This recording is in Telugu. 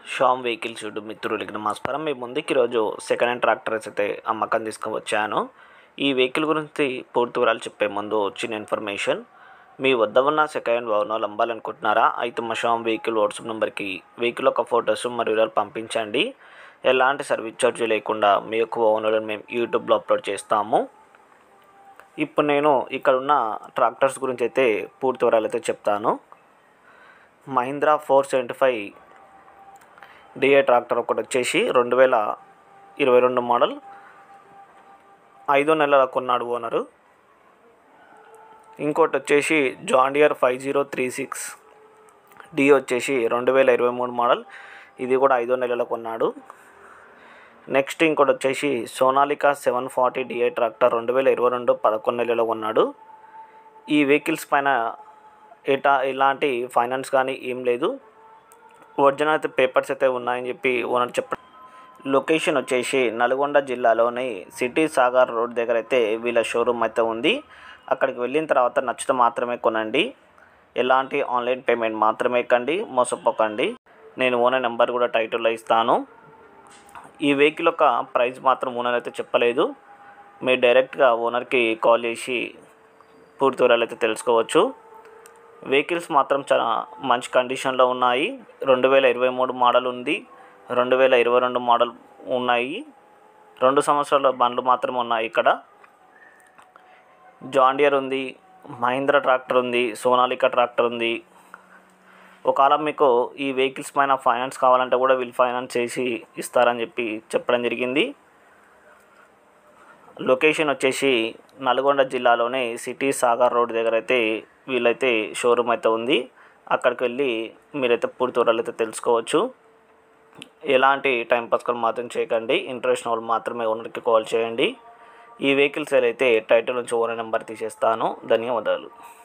శ్యామ్ వెహికల్స్ యూట్యూబ్ మిత్రులకి నమస్కారం. మీ ముందుకి ఈరోజు సెకండ్ హ్యాండ్ ట్రాక్టర్స్ అయితే అమ్మకం తీసుకువచ్చాను. ఈ వెహికల్ గురించి పూర్తి వివరాలు చెప్పే ముందు చిన్న ఇన్ఫర్మేషన్. మీ వద్ద ఉన్న సెకండ్ హ్యాండ్ వాహనాలు అమ్మాలనుకుంటున్నారా? అయితే మా శ్యామ్ వెహికల్ వాట్సాప్ నెంబర్కి వెహికల్ యొక్క ఫొటోస్ మరియు వివరాలు పంపించండి. ఎలాంటి సర్వీస్ ఛార్జ్ లేకుండా మీ యొక్క వాహనాలను మేము యూట్యూబ్లో అప్లోడ్ చేస్తాము. ఇప్పుడు నేను ఇక్కడ ఉన్న ట్రాక్టర్స్ గురించి అయితే పూర్తి వివరాలు అయితే చెప్తాను. మహీంద్రా 475 డిఏ ట్రాక్టర్ ఒకటి వచ్చేసి 2022 మోడల్, 5 నెలల కొన్నాడు ఓనరు. ఇంకోటి వచ్చేసి జాన్ డియర్ 5036 డిఏ వచ్చేసి 2023 మోడల్, ఇది కూడా 5 నెలల కొన్నాడు. నెక్స్ట్ ఇంకోటి వచ్చేసి సోనాలికా 740 డిఏ ట్రాక్టర్ 2022 11 నెలల కొన్నాడు. ఈ వెహికల్స్ పైన ఎలాంటి ఫైనాన్స్ కానీ ఏం లేదు. ఒరిజినల్ అయితే పేపర్స్ అయితే ఉన్నాయని చెప్పి ఓనర్ చెప్పారు. లొకేషన్ వచ్చేసి నల్గొండ జిల్లాలోని సిటీ సాగర్ రోడ్ దగ్గర అయితే వీళ్ళ షోరూమ్ అయితే ఉంది. అక్కడికి వెళ్ళిన తర్వాత నచ్చితే మాత్రమే కొనండి. ఎలాంటి ఆన్లైన్ పేమెంట్ మాత్రమే కండి, మోసపోకండి. నేను ఓనర్ నెంబర్ కూడా టైటిల్లో ఇస్తాను. ఈ వెహికల్ యొక్క ప్రైస్ మాత్రం ఓనర్ అయితే చెప్పలేదు. మీరు డైరెక్ట్గా ఓనర్కి కాల్ చేసి పూర్తి వివరాలు అయితే తెలుసుకోవచ్చు. వెహికల్స్ మాత్రం చాలా మంచి కండిషన్లో ఉన్నాయి. 2023 మోడల్ ఉంది, 2022 మోడల్ ఉన్నాయి. 2 సంవత్సరాల బండ్లు మాత్రం ఉన్నాయి. ఇక్కడ జాన్ డియర్ ఉంది, మహీంద్రా ట్రాక్టర్ ఉంది, సోనాలికా ట్రాక్టర్ ఉంది. ఒకవేళ మీకు ఈ వెహికల్స్ పైన ఫైనాన్స్ కావాలంటే కూడా వీళ్ళు ఫైనాన్స్ చేసి ఇస్తారని చెప్పడం జరిగింది. లొకేషన్ వచ్చేసి నల్గొండ జిల్లాలోనే సిటీ సాగర్ రోడ్ దగ్గర అయితే వీళ్ళైతే షోరూమ్ అయితే ఉంది. అక్కడికి వెళ్ళి మీరైతే పూర్తి వివరాలు అయితే తెలుసుకోవచ్చు. ఎలాంటి టైంపాస్ కాల్ మాత్రం చేయకండి. ఇంట్రెస్ట్ వాళ్ళు మాత్రమే ఓనర్కి కాల్ చేయండి. ఈ వెహికల్స్ అయితే టైటిల్ నుంచి ఓనర్ నెంబర్ తీసేస్తాను. ధన్యవాదాలు.